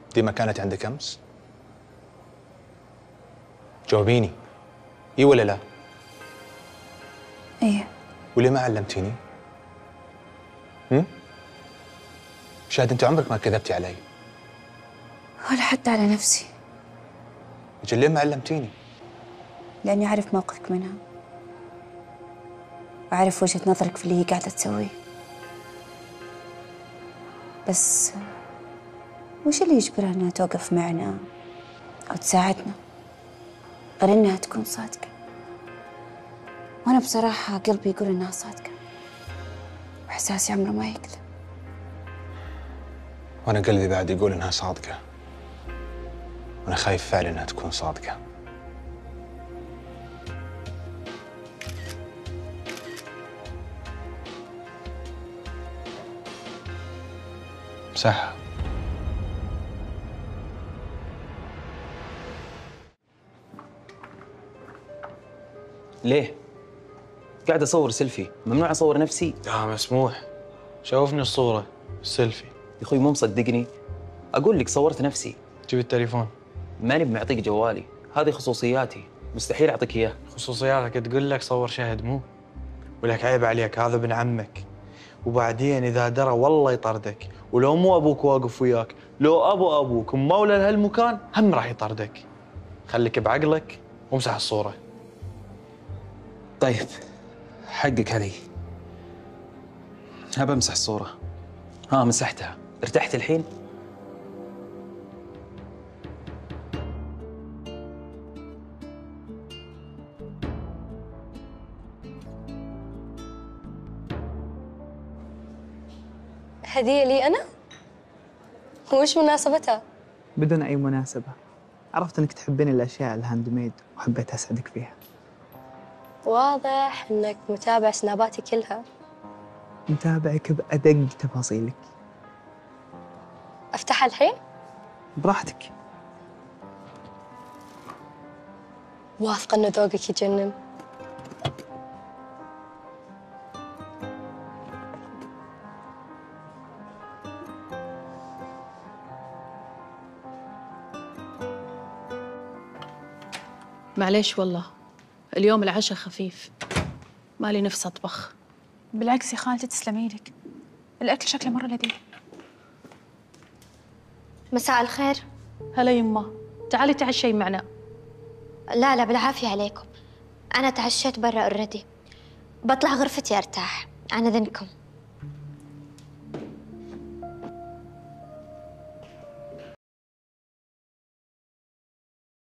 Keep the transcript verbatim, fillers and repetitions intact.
دي ما كانت عندك امس؟ جاوبيني، اي ولا لا؟ ايه. وليه ما علمتيني؟ هم؟ شاهد انت عمرك ما كذبتي علي. ولا حتى على نفسي. اجل ليه ما علمتيني؟ لاني اعرف موقفك منها، واعرف وجهة نظرك في اللي هي قاعدة تسويه. بس وش اللي يجبرها انها توقف معنا او تساعدنا غير انها تكون صادقة؟ وانا بصراحة قلبي يقول انها صادقة، واحساسي عمره ما يكذب. وانا قلبي بعد يقول انها صادقة، وانا خايف فعلا انها تكون صادقة. صح. ليه؟ قاعد اصور سيلفي، ممنوع اصور نفسي؟ لا مسموح. شوفني الصورة السيلفي. يا اخوي مو مصدقني؟ اقول لك صورت نفسي. جيب التليفون. ماني بمعطيك جوالي، هذه خصوصياتي، مستحيل اعطيك اياه. خصوصياتك تقول لك صور شاهد مو؟ ولك عيب عليك، هذا ابن عمك. وبعدين اذا درى والله يطردك، ولو مو ابوك واقف وياك، لو ابو ابوك مولى لهالمكان هم راح يطردك. خليك بعقلك وامسح الصورة. طيب حقك علي، ابى امسح الصورة. ها مسحتها، ارتحت الحين؟ هدية لي أنا؟ وش مناسبتها؟ بدون أي مناسبة. عرفت إنك تحبين الأشياء الهاند ميد وحبيت أسعدك فيها. واضح إنك متابع سناباتي كلها. متابعك بأدق تفاصيلك. أفتحها الحين؟ براحتك. واثقة إن ذوقك يجنن. معليش والله، اليوم العشاء خفيف، مالي نفس أطبخ. بالعكس يا خالتي تسلمي لك، الأكل شكله مرة لذيذ. مساء الخير. هلا يمه، تعالي تعشي معنا. لا لا بالعافية عليكم، أنا تعشيت برا اوريدي، بطلع غرفتي أرتاح عن إذنكم.